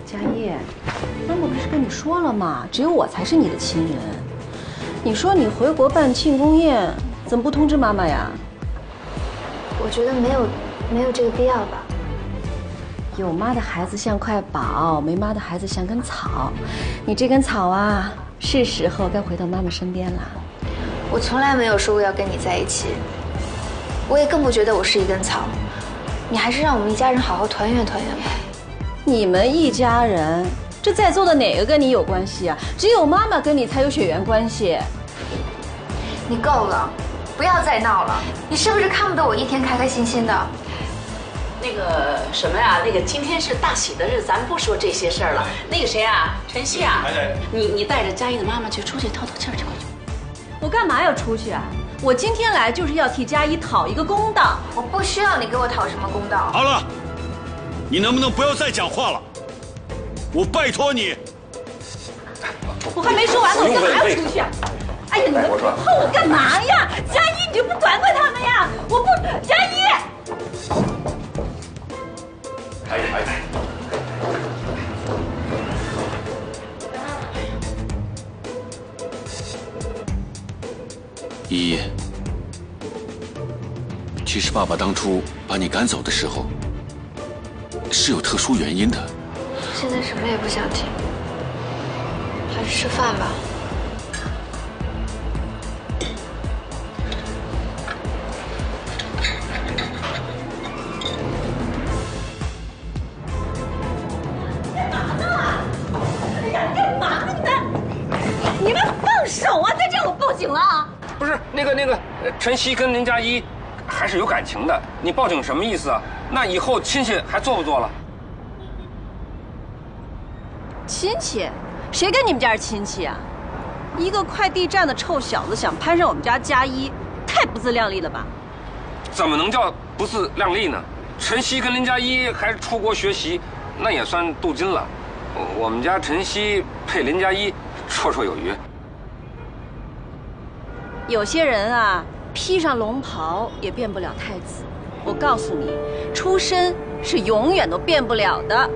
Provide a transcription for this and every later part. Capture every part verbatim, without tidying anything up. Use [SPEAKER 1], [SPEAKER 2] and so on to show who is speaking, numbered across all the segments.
[SPEAKER 1] 佳叶，妈妈不是跟你说了吗？只有我才是你的亲人。你说你回国办庆功宴，怎么不通知妈妈呀？
[SPEAKER 2] 我觉得没有，没有这个必要吧。
[SPEAKER 1] 有妈的孩子像块宝，没妈的孩子像根草。你这根草啊，是时候该回到妈妈身边了。
[SPEAKER 2] 我从来没有说过要跟你在一起，我也更不觉得我是一根草。你还是让我们一家人好好团圆团圆吧。
[SPEAKER 1] 你们一家人，这在座的哪个跟你有关系啊？只有妈妈跟你才有血缘关系。
[SPEAKER 2] 你够了，不要再闹了。你是不是看不得我一天开开心心的？
[SPEAKER 3] 那个什么呀，那个今天是大喜的日子，咱们不说这些事儿了。那个谁啊，晨曦啊，你你带着佳怡的妈妈去出去透透气儿去。
[SPEAKER 1] 我干嘛要出去啊？我今天来就是要替佳怡讨一个公道。
[SPEAKER 2] 我不需要你给我讨什么公道。
[SPEAKER 4] 好了，你能不能不要再讲话了？我拜托你。
[SPEAKER 1] 我还没说完呢，我干嘛要出去啊？哎呀，你们碰我干嘛呀？佳怡，你就不管管他们呀？我不，佳怡。
[SPEAKER 5] 哎哎哎！
[SPEAKER 4] 依依，其实爸爸当初把你赶走的时候，是有特殊原因的。
[SPEAKER 2] 现在什么也不想听，还是吃饭吧。
[SPEAKER 1] 你们放手啊！再这样我报警了。
[SPEAKER 5] 不是那个那个，晨曦跟林佳怡还是有感情的，你报警什么意思啊？那以后亲戚还做不做了？
[SPEAKER 1] 亲戚？谁跟你们家是亲戚啊？一个快递站的臭小子想攀上我们家佳怡，太不自量力了吧？
[SPEAKER 5] 怎么能叫不自量力呢？晨曦跟林佳怡还出国学习，那也算镀金了。我们家晨曦配林佳怡绰绰有余。
[SPEAKER 1] 有些人啊，披上龙袍也变不了太子。我告诉你，出身是永远都变不了的。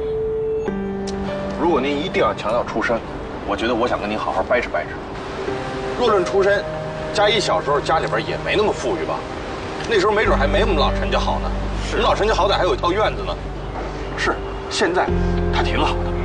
[SPEAKER 6] 如果您一定要强调出身，我觉得我想跟您好好掰扯掰扯。若论出身，佳怡小时候家里边也没那么富裕吧？那时候没准还没我们老陈家好呢。我们老陈家好歹还有一套院子呢。是，现在他挺好的。